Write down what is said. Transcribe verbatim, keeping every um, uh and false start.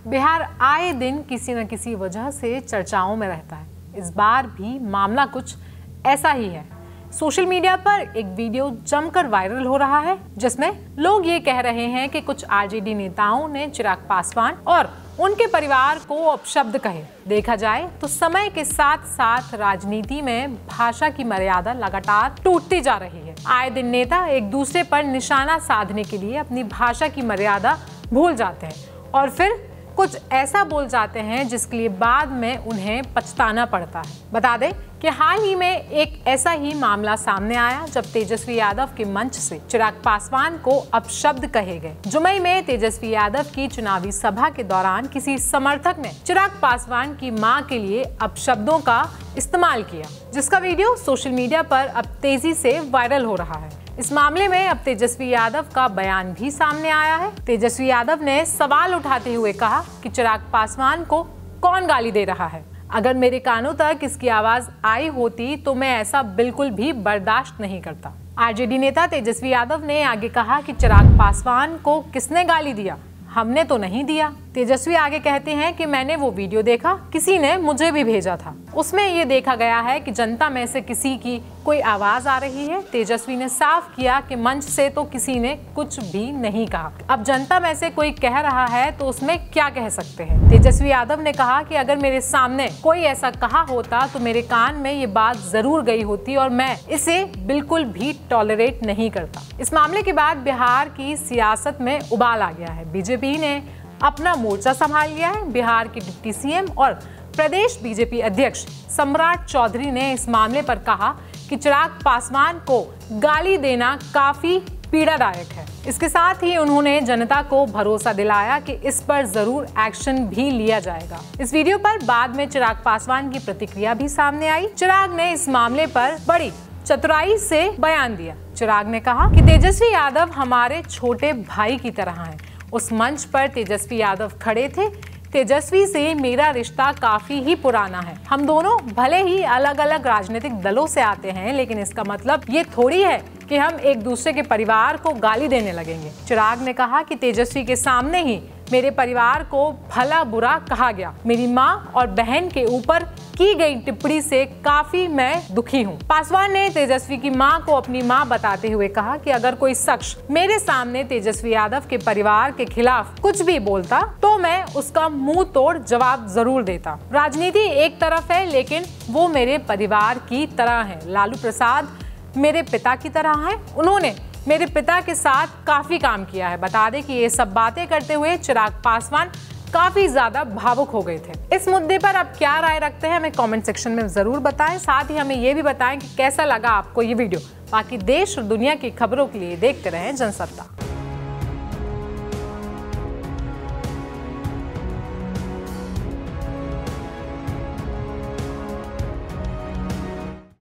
बिहार आए दिन किसी न किसी वजह से चर्चाओं में रहता है। इस बार भी मामला कुछ ऐसा ही है। सोशल मीडिया पर एक वीडियो जमकर वायरल हो रहा है, जिसमें लोग ये कह रहे हैं कि कुछ आरजेडी नेताओं ने चिराग पासवान और उनके परिवार को अपशब्द कहे। देखा जाए तो समय के साथ साथ राजनीति में भाषा की मर्यादा लगातार टूटती जा रही है। आए दिन नेता एक दूसरे पर निशाना साधने के लिए अपनी भाषा की मर्यादा भूल जाते हैं और फिर कुछ ऐसा बोल जाते हैं जिसके लिए बाद में उन्हें पछताना पड़ता है। बता दें कि हाल ही में एक ऐसा ही मामला सामने आया जब तेजस्वी यादव के मंच से चिराग पासवान को अपशब्द कहे गए। जुमई में तेजस्वी यादव की चुनावी सभा के दौरान किसी समर्थक ने चिराग पासवान की मां के लिए अपशब्दों का इस्तेमाल किया, जिसका वीडियो सोशल मीडिया पर अब तेजी से वायरल हो रहा है। इस मामले में अब तेजस्वी यादव का बयान भी सामने आया है। तेजस्वी यादव ने सवाल उठाते हुए कहा कि चिराग पासवान को कौन गाली दे रहा है। अगर मेरे कानों तक इसकी आवाज आई होती तो मैं ऐसा बिल्कुल भी बर्दाश्त नहीं करता। आरजेडी नेता तेजस्वी यादव ने आगे कहा कि चिराग पासवान को किसने गाली दिया? हमने तो नहीं दिया। तेजस्वी आगे कहते हैं कि मैंने वो वीडियो देखा, किसी ने मुझे भी भेजा था। उसमें ये देखा गया है कि जनता में से किसी की कोई आवाज आ रही है। तेजस्वी ने साफ किया कि मंच से तो किसी ने कुछ भी नहीं कहा। अब जनता में से कोई कह रहा है तो उसमें क्या कह सकते हैं। तेजस्वी यादव ने कहा कि अगर मेरे सामने कोई ऐसा कहा होता तो मेरे कान में ये बात जरूर गई होती और मैं इसे बिल्कुल भी टॉलरेट नहीं करता। इस मामले के बाद बिहार की सियासत में उबाल आ गया है। बीजेपी ने अपना मोर्चा संभाल लिया है। बिहार के डिप्टी सीएम और प्रदेश बीजेपी अध्यक्ष सम्राट चौधरी ने इस मामले पर कहा कि चिराग पासवान को गाली देना काफी पीड़ादायक है। इसके साथ ही उन्होंने जनता को भरोसा दिलाया कि इस पर जरूर एक्शन भी लिया जाएगा। इस वीडियो पर बाद में चिराग पासवान की प्रतिक्रिया भी सामने आई। चिराग ने इस मामले पर बड़ी चतुराई से बयान दिया। चिराग ने कहा कि तेजस्वी यादव हमारे छोटे भाई की तरह हैं। उस मंच पर तेजस्वी यादव खड़े थे। तेजस्वी से मेरा रिश्ता काफी ही पुराना है। हम दोनों भले ही अलग अलग राजनीतिक दलों से आते हैं, लेकिन इसका मतलब ये थोड़ी है कि हम एक दूसरे के परिवार को गाली देने लगेंगे। चिराग ने कहा कि तेजस्वी के सामने ही मेरे परिवार को भला बुरा कहा गया। मेरी माँ और बहन के ऊपर की गई टिप्पणी से काफी मैं दुखी हूँ। पासवान ने तेजस्वी की मां को अपनी मां बताते हुए कहा कि अगर कोई शख्स मेरे सामने तेजस्वी यादव के परिवार के खिलाफ कुछ भी बोलता तो मैं उसका मुंह तोड़ जवाब जरूर देता। राजनीति एक तरफ है, लेकिन वो मेरे परिवार की तरह है। लालू प्रसाद मेरे पिता की तरह है। उन्होंने मेरे पिता के साथ काफी काम किया है। बता दें कि ये सब बातें करते हुए चिराग पासवान काफी ज्यादा भावुक हो गए थे। इस मुद्दे पर आप क्या राय रखते हैं हमें कमेंट सेक्शन में जरूर बताएं। साथ ही हमें ये भी बताएं कि कैसा लगा आपको ये वीडियो। बाकी देश और दुनिया की खबरों के लिए देखते रहें जनसत्ता।